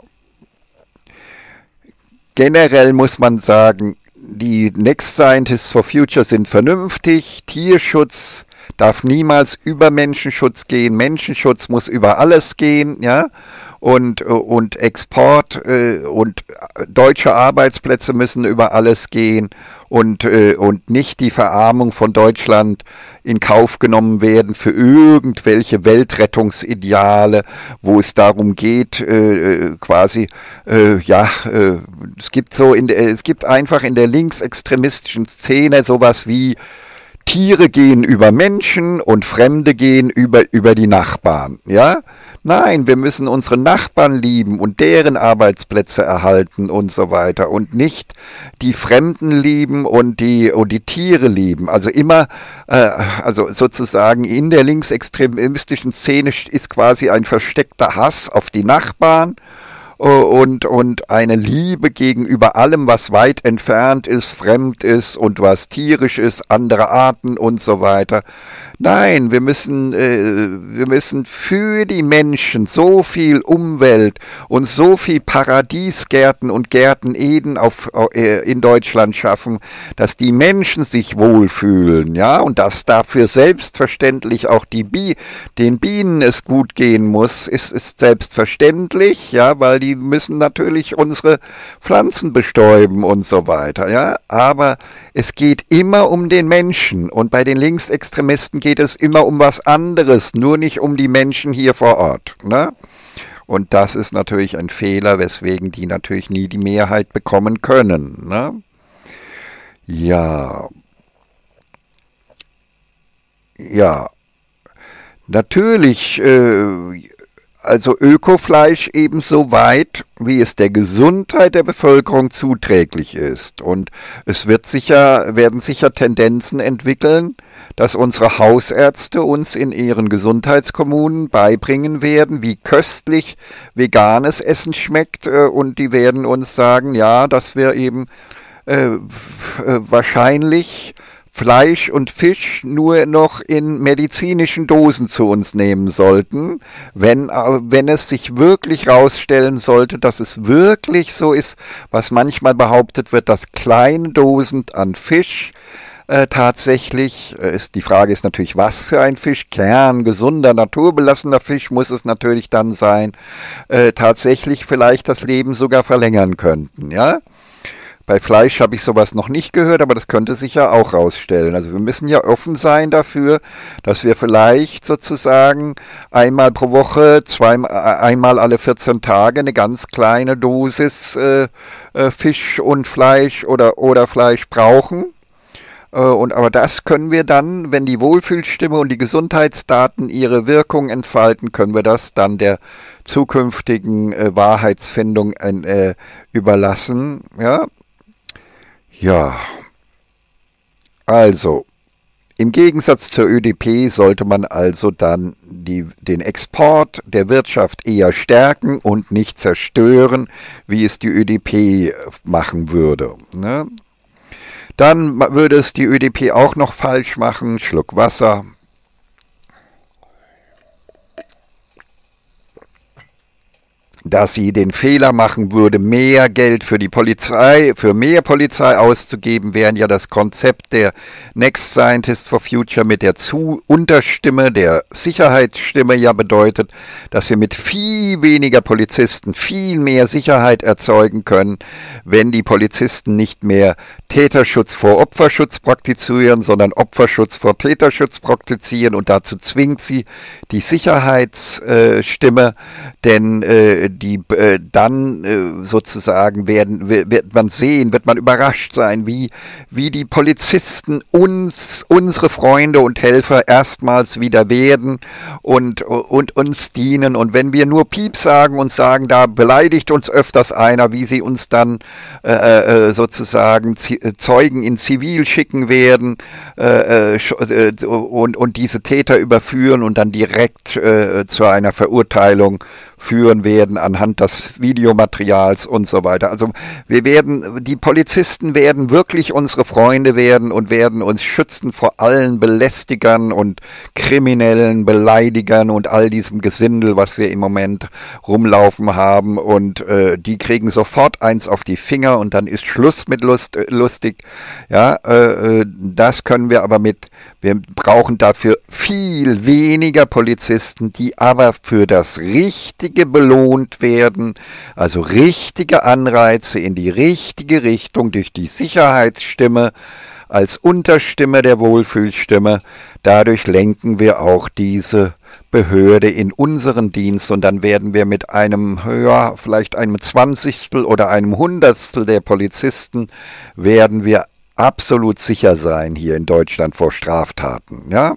Generell muss man sagen, die Next Scientists for Future sind vernünftig, Tierschutz darf niemals über Menschenschutz gehen, Menschenschutz muss über alles gehen, ja? Und, und Export äh, und deutsche Arbeitsplätze müssen über alles gehen und, äh, und nicht die Verarmung von Deutschland in Kauf genommen werden für irgendwelche Weltrettungsideale, wo es darum geht, äh, quasi, äh, ja, äh, es gibt so in der, es gibt einfach in der linksextremistischen Szene sowas wie Tiere gehen über Menschen und Fremde gehen über, über die Nachbarn, ja? Nein, wir müssen unsere Nachbarn lieben und deren Arbeitsplätze erhalten und so weiter und nicht die Fremden lieben und die, und die Tiere lieben. Also immer, äh, also sozusagen in der linksextremistischen Szene ist quasi ein versteckter Hass auf die Nachbarn und, und eine Liebe gegenüber allem, was weit entfernt ist, fremd ist und was tierisch ist, andere Arten und so weiter. Nein, wir müssen, äh, wir müssen für die Menschen so viel Umwelt und so viel Paradiesgärten und Gärten Eden auf, äh, in Deutschland schaffen, dass die Menschen sich wohlfühlen, ja, und dass dafür selbstverständlich auch die Bi- den Bienen es gut gehen muss, ist, ist selbstverständlich, ja, weil die müssen natürlich unsere Pflanzen bestäuben und so weiter, ja, aber es geht immer um den Menschen und bei den Linksextremisten geht es immer um was anderes, nur nicht um die Menschen hier vor Ort, ne? Und das ist natürlich ein Fehler, weswegen die natürlich nie die Mehrheit bekommen können, ne? Ja, ja, natürlich, äh, also Ökofleisch ebenso weit, wie es der Gesundheit der Bevölkerung zuträglich ist. Und es wird sicher, werden sicher Tendenzen entwickeln, dass unsere Hausärzte uns in ihren Gesundheitskommunen beibringen werden, wie köstlich veganes Essen schmeckt. Und die werden uns sagen, ja, dass wir eben äh, wahrscheinlich Fleisch und Fisch nur noch in medizinischen Dosen zu uns nehmen sollten, wenn, wenn es sich wirklich herausstellen sollte, dass es wirklich so ist, was manchmal behauptet wird, dass kleine Dosen an Fisch äh, tatsächlich, äh, ist, die Frage ist natürlich, was für ein Fisch, kerngesunder, naturbelassener Fisch muss es natürlich dann sein, äh, tatsächlich vielleicht das Leben sogar verlängern könnten, ja? Bei Fleisch habe ich sowas noch nicht gehört, aber das könnte sich ja auch rausstellen. Also wir müssen ja offen sein dafür, dass wir vielleicht sozusagen einmal pro Woche, zweimal, einmal alle vierzehn Tage eine ganz kleine Dosis äh, äh, Fisch und Fleisch oder, oder Fleisch brauchen. Äh, und, aber das können wir dann, wenn die Wohlfühlstimme und die Gesundheitsdaten ihre Wirkung entfalten, können wir das dann der zukünftigen äh, Wahrheitsfindung äh, überlassen, ja. Ja, also im Gegensatz zur Ö D P sollte man also dann die, den Export der Wirtschaft eher stärken und nicht zerstören, wie es die Ö D P machen würde. Ne? Dann würde es die Ö D P auch noch falsch machen, Schluck Wasser. Dass sie den Fehler machen würde, mehr Geld für die Polizei, für mehr Polizei auszugeben, während ja das Konzept der Next Scientists for Future mit der Zu Unterstimme, der Sicherheitsstimme ja bedeutet, dass wir mit viel weniger Polizisten viel mehr Sicherheit erzeugen können, wenn die Polizisten nicht mehr Täterschutz vor Opferschutz praktizieren, sondern Opferschutz vor Täterschutz praktizieren, und dazu zwingt sie die Sicherheitsstimme, denn äh, die äh, dann äh, sozusagen werden, wird man sehen, wird man überrascht sein, wie, wie die Polizisten uns, unsere Freunde und Helfer erstmals wieder werden und, und uns dienen. Und wenn wir nur Piep sagen und sagen, da beleidigt uns öfters einer, wie sie uns dann äh, äh, sozusagen Zeugen in Zivil schicken werden äh, äh, und, und diese Täter überführen und dann direkt äh, zu einer Verurteilung führen werden anhand des Videomaterials und so weiter. Also wir werden, die Polizisten werden wirklich unsere Freunde werden und werden uns schützen vor allen Belästigern und kriminellen Beleidigern und all diesem Gesindel, was wir im Moment rumlaufen haben, und äh, die kriegen sofort eins auf die Finger und dann ist Schluss mit Lust, äh, lustig. Ja, äh, das können wir aber mit, wir brauchen dafür viel weniger Polizisten, die aber für das Richtige belohnt werden, also richtige Anreize in die richtige Richtung durch die Sicherheitsstimme als Unterstimme der Wohlfühlstimme. Dadurch lenken wir auch diese Behörde in unseren Dienst, und dann werden wir mit einem, ja, vielleicht einem Zwanzigstel oder einem Hundertstel der Polizisten werden wir absolut sicher sein hier in Deutschland vor Straftaten. Ja,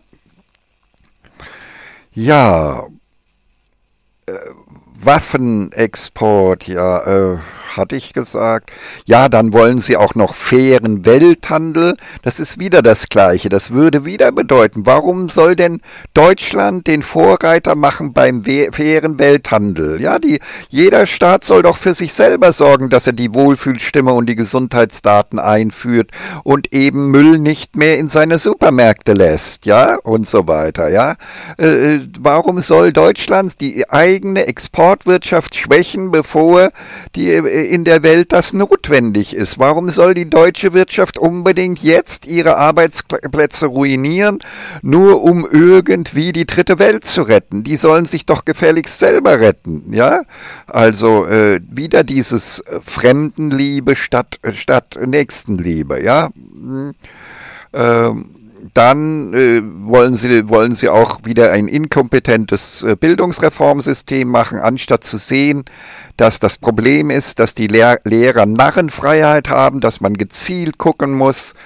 ja. Äh, Waffenexport, ja, äh, hatte ich gesagt. Ja, dann wollen sie auch noch fairen Welthandel. Das ist wieder das Gleiche. Das würde wieder bedeuten, warum soll denn Deutschland den Vorreiter machen beim fairen Welthandel? Ja, die, jeder Staat soll doch für sich selber sorgen, dass er die Wohlfühlstimme und die Gesundheitsdaten einführt und eben Müll nicht mehr in seine Supermärkte lässt, ja, und so weiter, ja. Äh, warum soll Deutschland die eigene Exportwirtschaft schwächen, bevor die in der Welt das notwendig ist? Warum soll die deutsche Wirtschaft unbedingt jetzt ihre Arbeitsplätze ruinieren, nur um irgendwie die dritte Welt zu retten? Die sollen sich doch gefälligst selber retten, ja? Also äh, wieder dieses Fremdenliebe statt, statt Nächstenliebe, ja? Ähm, Dann äh, wollen sie, wollen sie auch wieder ein inkompetentes äh, Bildungsreformsystem machen, anstatt zu sehen, dass das Problem ist, dass die Lehr- Lehrer Narrenfreiheit haben, dass man gezielt gucken muss,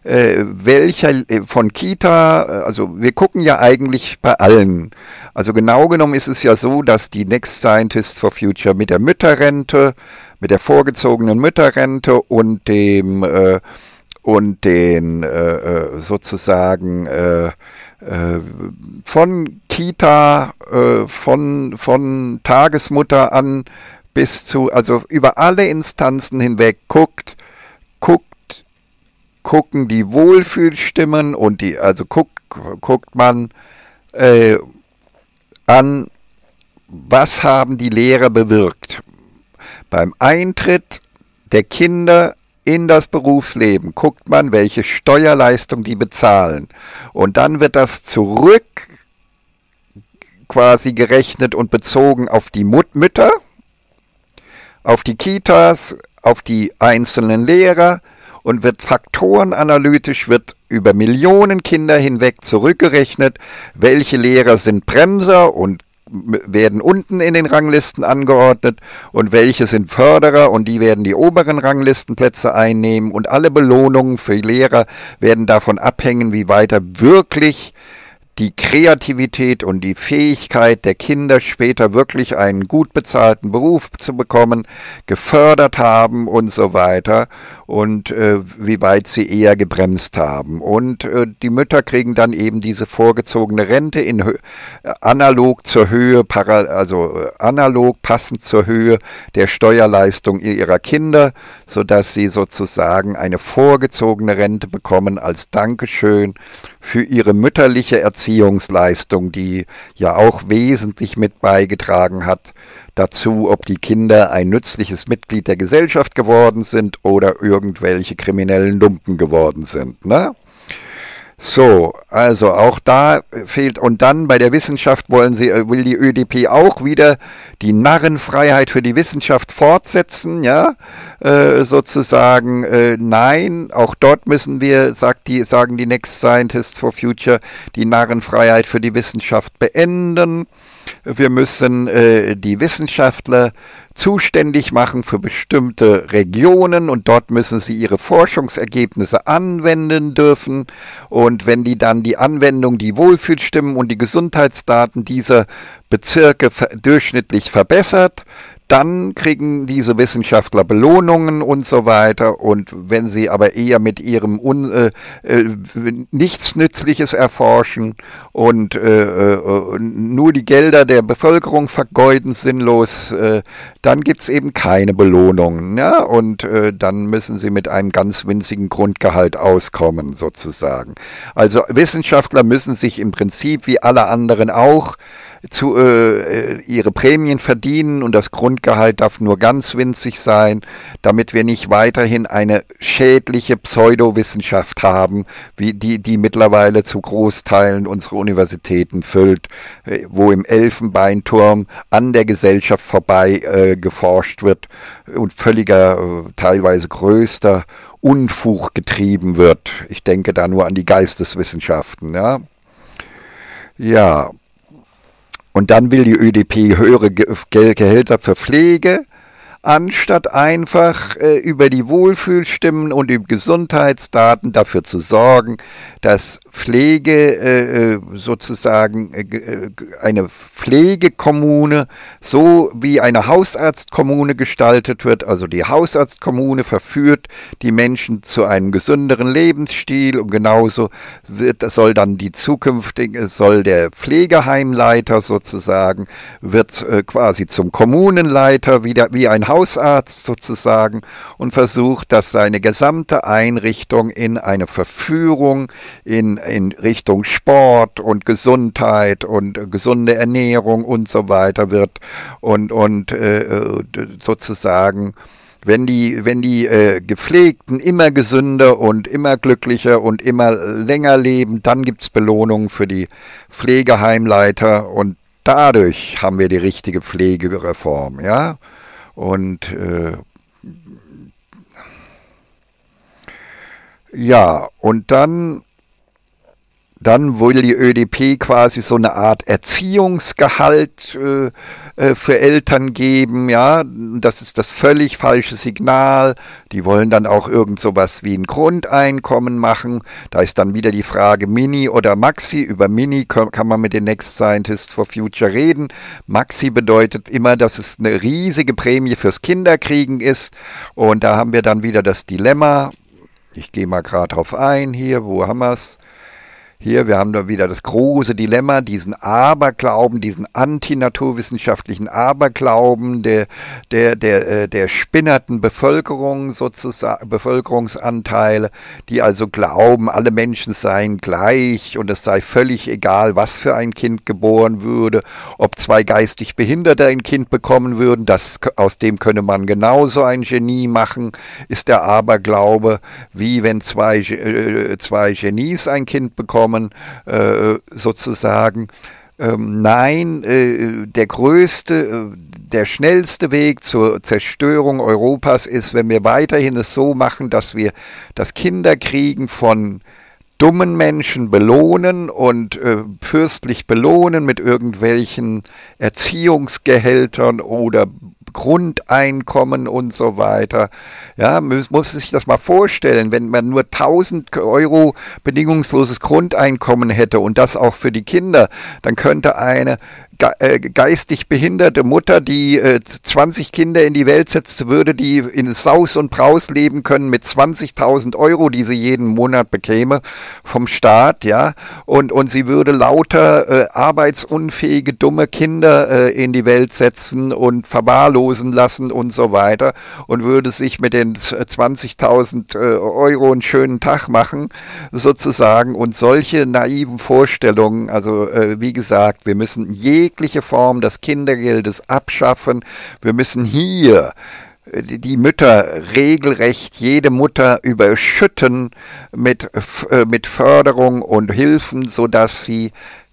äh, welcher äh, von Kita, äh, also wir gucken ja eigentlich bei allen. Also genau genommen ist es ja so, dass die Next Scientists for Future mit der Mütterrente, mit der vorgezogenen Mütterrente und dem äh, und den äh, sozusagen äh, äh, von Kita, äh, von, von Tagesmutter an bis zu, also über alle Instanzen hinweg guckt, guckt, gucken die Wohlfühlstimmen und die, also guckt, guckt man äh, an, was haben die Lehrer bewirkt. Beim Eintritt der Kinder in das Berufsleben guckt man, welche Steuerleistung die bezahlen. Und dann wird das zurück quasi gerechnet und bezogen auf die Mut- Mütter, auf die Kitas, auf die einzelnen Lehrer und wird faktorenanalytisch, wird über Millionen Kinder hinweg zurückgerechnet, welche Lehrer sind Bremser und werden unten in den Ranglisten angeordnet und welche sind Förderer und die werden die oberen Ranglistenplätze einnehmen und alle Belohnungen für Lehrer werden davon abhängen, wie weiter wirklich die Kreativität und die Fähigkeit der Kinder später wirklich einen gut bezahlten Beruf zu bekommen, gefördert haben und so weiter und äh, wie weit sie eher gebremst haben. Und äh, die Mütter kriegen dann eben diese vorgezogene Rente in Hö- analog zur Höhe, para, also äh, analog passend zur Höhe der Steuerleistung ihrer Kinder, sodass sie sozusagen eine vorgezogene Rente bekommen als Dankeschön für ihre mütterliche Erziehungsleistung, die ja auch wesentlich mit beigetragen hat dazu, ob die Kinder ein nützliches Mitglied der Gesellschaft geworden sind oder irgendwelche kriminellen Lumpen geworden sind, ne? So, also auch da fehlt, und dann bei der Wissenschaft wollen sie, will die Ö D P auch wieder die Narrenfreiheit für die Wissenschaft fortsetzen, ja, äh, sozusagen, äh, nein, auch dort müssen wir, sagt die, sagen die Next Scientists for Future, die Narrenfreiheit für die Wissenschaft beenden. Wir müssen äh, die Wissenschaftler zuständig machen für bestimmte Regionen und dort müssen sie ihre Forschungsergebnisse anwenden dürfen und wenn die dann die Anwendung, die Wohlfühlstimmen und die Gesundheitsdaten dieser Bezirke ver- durchschnittlich verbessert, dann kriegen diese Wissenschaftler Belohnungen und so weiter und wenn sie aber eher mit ihrem Un, äh, äh, nichts Nützliches erforschen und äh, äh, nur die Gelder der Bevölkerung vergeuden sinnlos, äh, dann gibt's eben keine Belohnungen, ja? Und äh, dann müssen sie mit einem ganz winzigen Grundgehalt auskommen sozusagen. Also Wissenschaftler müssen sich im Prinzip wie alle anderen auch zu, äh, ihre Prämien verdienen und das Grundgehalt darf nur ganz winzig sein, damit wir nicht weiterhin eine schädliche Pseudowissenschaft haben, wie die, die mittlerweile zu Großteilen unsere Universitäten füllt, äh, wo im Elfenbeinturm an der Gesellschaft vorbei äh, geforscht wird und völliger, äh, teilweise größter Unfug getrieben wird. Ich denke da nur an die Geisteswissenschaften, ja. Ja. Und dann will die Ö D P höhere Ge- Gehälter für Pflege, anstatt einfach äh, über die Wohlfühlstimmen und die Gesundheitsdaten dafür zu sorgen, dass Pflege äh, sozusagen äh, eine Pflegekommune so wie eine Hausarztkommune gestaltet wird. Also die Hausarztkommune verführt die Menschen zu einem gesünderen Lebensstil und genauso wird, soll dann die zukünftige, soll der Pflegeheimleiter sozusagen, wird äh, quasi zum Kommunenleiter, wieder wie ein Hausarzt sozusagen und versucht, dass seine gesamte Einrichtung in eine Verführung in, in Richtung Sport und Gesundheit und äh, gesunde Ernährung und so weiter wird und, und äh, sozusagen wenn die, wenn die äh, Gepflegten immer gesünder und immer glücklicher und immer länger leben, dann gibt es Belohnungen für die Pflegeheimleiter und dadurch haben wir die richtige Pflegereform, ja. Und äh, ja, und dann Dann will die Ö D P quasi so eine Art Erziehungsgehalt äh, äh, für Eltern geben, ja, das ist das völlig falsche Signal. Die wollen dann auch irgend sowas wie ein Grundeinkommen machen. Da ist dann wieder die Frage Mini oder Maxi. Über Mini kann man mit den Next Scientists for Future reden. Maxi bedeutet immer, dass es eine riesige Prämie fürs Kinderkriegen ist. Und da haben wir dann wieder das Dilemma. Ich gehe mal gerade drauf ein hier, wo haben wir es? Hier, wir haben da wieder das große Dilemma, diesen Aberglauben, diesen antinaturwissenschaftlichen Aberglauben der, der, der, der spinnerten Bevölkerung sozusagen, Bevölkerungsanteile, die also glauben, alle Menschen seien gleich und es sei völlig egal, was für ein Kind geboren würde, ob zwei geistig Behinderte ein Kind bekommen würden, das, aus dem könne man genauso ein Genie machen, ist der Aberglaube, wie wenn zwei, äh, zwei Genies ein Kind bekommen, Äh, sozusagen. Ähm, nein, äh, der größte, äh, der schnellste Weg zur Zerstörung Europas ist, wenn wir weiterhin es so machen, dass wir das Kinderkriegen von dummen Menschen belohnen und äh, fürstlich belohnen mit irgendwelchen Erziehungsgehältern oder Grundeinkommen und so weiter. Ja, muss, muss sich das mal vorstellen, wenn man nur tausend Euro bedingungsloses Grundeinkommen hätte und das auch für die Kinder, dann könnte eine geistig behinderte Mutter, die äh, zwanzig Kinder in die Welt setzt, würde die in Saus und Braus leben können mit zwanzigtausend Euro, die sie jeden Monat bekäme vom Staat, ja, und, und sie würde lauter äh, arbeitsunfähige, dumme Kinder äh, in die Welt setzen und verwahrlosen lassen und so weiter und würde sich mit den zwanzigtausend äh, Euro einen schönen Tag machen, sozusagen, und solche naiven Vorstellungen, also äh, wie gesagt, wir müssen je jegliche Form des Kindergeldes abschaffen. Wir müssen hier die Mütter regelrecht, jede Mutter überschütten mit, mit Förderung und Hilfen, sodass sie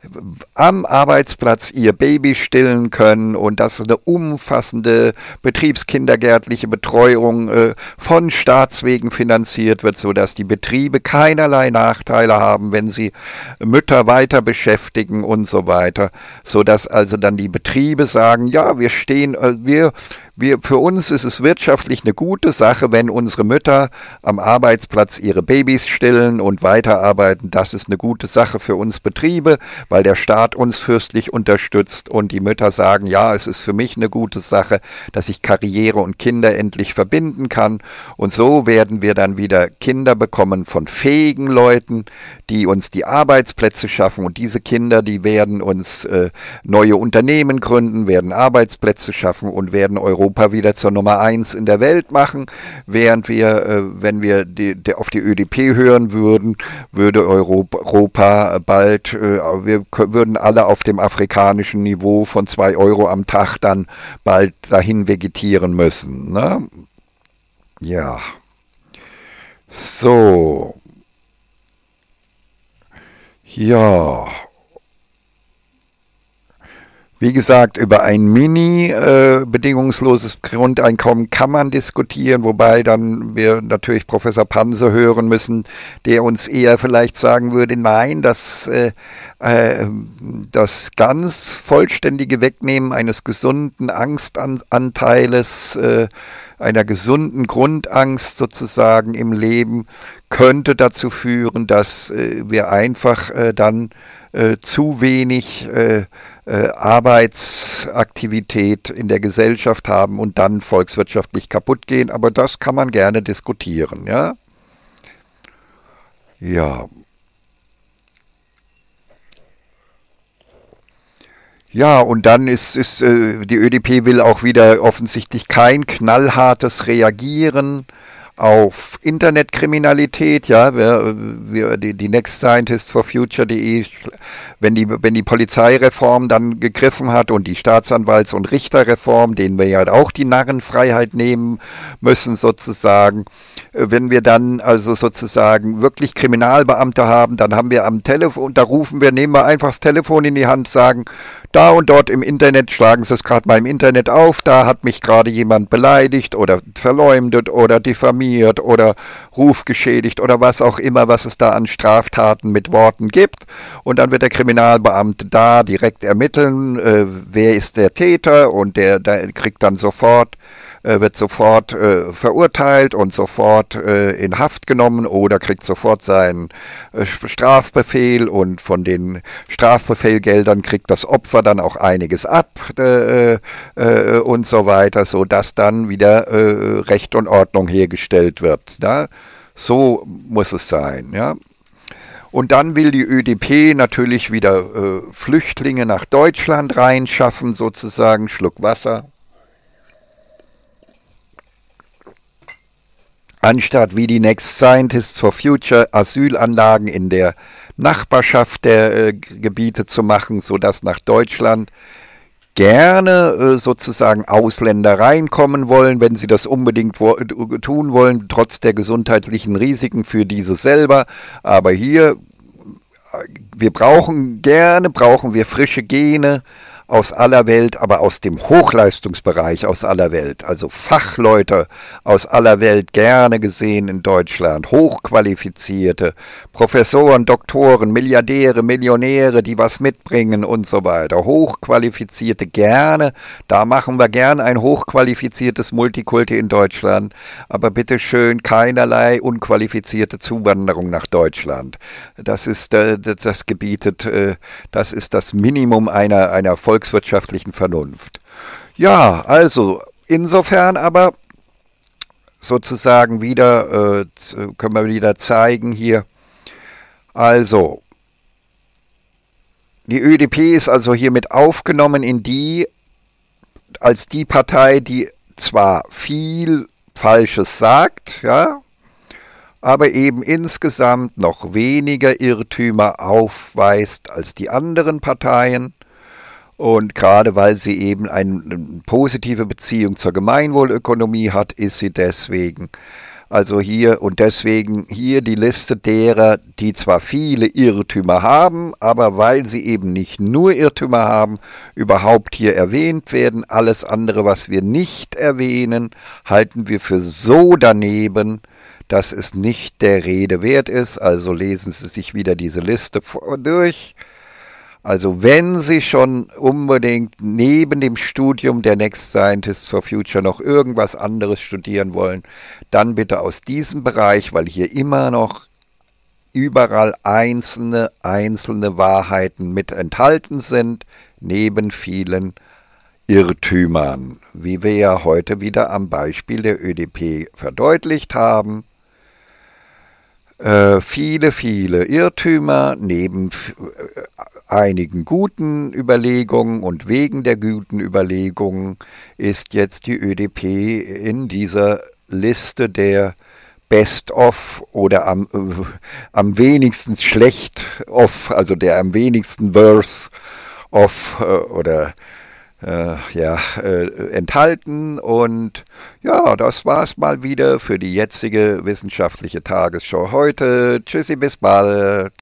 am Arbeitsplatz ihr Baby stillen können und dass eine umfassende betriebskindergärtliche Betreuung äh, von Staatswegen finanziert wird, sodass die Betriebe keinerlei Nachteile haben, wenn sie Mütter weiter beschäftigen und so weiter, sodass also dann die Betriebe sagen, ja, wir stehen, äh, wir Wir, für uns ist es wirtschaftlich eine gute Sache, wenn unsere Mütter am Arbeitsplatz ihre Babys stillen und weiterarbeiten. Das ist eine gute Sache für uns Betriebe, weil der Staat uns fürstlich unterstützt und die Mütter sagen, ja, es ist für mich eine gute Sache, dass ich Karriere und Kinder endlich verbinden kann. Und so werden wir dann wieder Kinder bekommen von fähigen Leuten, die uns die Arbeitsplätze schaffen. Und diese Kinder, die werden uns äh, neue Unternehmen gründen, werden Arbeitsplätze schaffen und werden Europa Europa wieder zur Nummer eins in der Welt machen, während wir, äh, wenn wir die, die auf die Ö D P hören würden, würde Europa, Europa bald, äh, wir würden alle auf dem afrikanischen Niveau von zwei Euro am Tag dann bald dahin vegetieren müssen. Ne? Ja. So. Ja. Wie gesagt, über ein Mini-bedingungsloses äh, Grundeinkommen kann man diskutieren, wobei dann wir natürlich Professor Panse hören müssen, der uns eher vielleicht sagen würde, nein, das, äh, äh, das ganz vollständige Wegnehmen eines gesunden Angstanteiles, äh, einer gesunden Grundangst sozusagen im Leben, könnte dazu führen, dass äh, wir einfach äh, dann äh, zu wenig äh, Äh, Arbeitsaktivität in der Gesellschaft haben und dann volkswirtschaftlich kaputt gehen, aber das kann man gerne diskutieren, ja. Ja. Ja, und dann ist, ist äh, die Ö D P will auch wieder offensichtlich kein knallhartes Reagieren auf Internetkriminalität, ja, wir, wir, die, die Next Scientists for Future punkt de, wenn die, wenn die Polizeireform dann gegriffen hat und die Staatsanwalts- und Richterreform, denen wir ja auch die Narrenfreiheit nehmen müssen sozusagen, wenn wir dann also sozusagen wirklich Kriminalbeamte haben, dann haben wir am Telefon, da rufen wir, nehmen wir einfach das Telefon in die Hand, sagen, da und dort im Internet, schlagen Sie es gerade mal im Internet auf, da hat mich gerade jemand beleidigt oder verleumdet oder diffamiert diffamiert oder rufgeschädigt oder was auch immer, was es da an Straftaten mit Worten gibt. Und dann wird der Kriminalbeamte da direkt ermitteln, äh, wer ist der Täter, und der, der kriegt dann sofort wird sofort äh, verurteilt und sofort äh, in Haft genommen oder kriegt sofort seinen äh, Strafbefehl, und von den Strafbefehlgeldern kriegt das Opfer dann auch einiges ab äh, äh, und so weiter, sodass dann wieder äh, Recht und Ordnung hergestellt wird. Ja? So muss es sein. Ja? Und dann will die Ö D P natürlich wieder äh, Flüchtlinge nach Deutschland reinschaffen, sozusagen. Schluck Wasser. Anstatt wie die Next Scientists for Future Asylanlagen in der Nachbarschaft der äh, Gebiete zu machen, sodass nach Deutschland gerne äh, sozusagen Ausländer reinkommen wollen, wenn sie das unbedingt wo, äh, tun wollen, trotz der gesundheitlichen Risiken für diese selber. Aber hier, wir brauchen gerne, brauchen wir frische Gene aus aller Welt, aber aus dem Hochleistungsbereich aus aller Welt, also Fachleute aus aller Welt gerne gesehen in Deutschland, hochqualifizierte Professoren, Doktoren, Milliardäre, Millionäre, die was mitbringen und so weiter, hochqualifizierte gerne, da machen wir gerne ein hochqualifiziertes Multikulti in Deutschland, aber bitteschön keinerlei unqualifizierte Zuwanderung nach Deutschland. Das ist, äh, das gebietet, äh, das ist das Minimum einer, einer volkswirtschaftlichen Vernunft. Ja, also insofern aber sozusagen wieder, äh, können wir wieder zeigen hier, also die Ö D P ist also hiermit aufgenommen in die, als die Partei, die zwar viel Falsches sagt, ja, aber eben insgesamt noch weniger Irrtümer aufweist als die anderen Parteien. Und gerade weil sie eben eine, eine positive Beziehung zur Gemeinwohlökonomie hat, ist sie deswegen, also hier und deswegen hier die Liste derer, die zwar viele Irrtümer haben, aber weil sie eben nicht nur Irrtümer haben, überhaupt hier erwähnt werden. Alles andere, was wir nicht erwähnen, halten wir für so daneben, dass es nicht der Rede wert ist. Also lesen Sie sich wieder diese Liste durch. Also wenn Sie schon unbedingt neben dem Studium der Next Scientists for Future noch irgendwas anderes studieren wollen, dann bitte aus diesem Bereich, weil hier immer noch überall einzelne, einzelne Wahrheiten mit enthalten sind, neben vielen Irrtümern, wie wir ja heute wieder am Beispiel der Ö D P verdeutlicht haben. Äh, viele, viele Irrtümer neben einigen guten Überlegungen, und wegen der guten Überlegungen ist jetzt die Ö D P in dieser Liste der Best-of oder am, äh, am wenigsten schlecht-of, also der am wenigsten worse-of äh, oder äh, ja, äh, enthalten. Und ja, das war's mal wieder für die jetzige wissenschaftliche Tagesschau heute. Tschüssi, bis bald.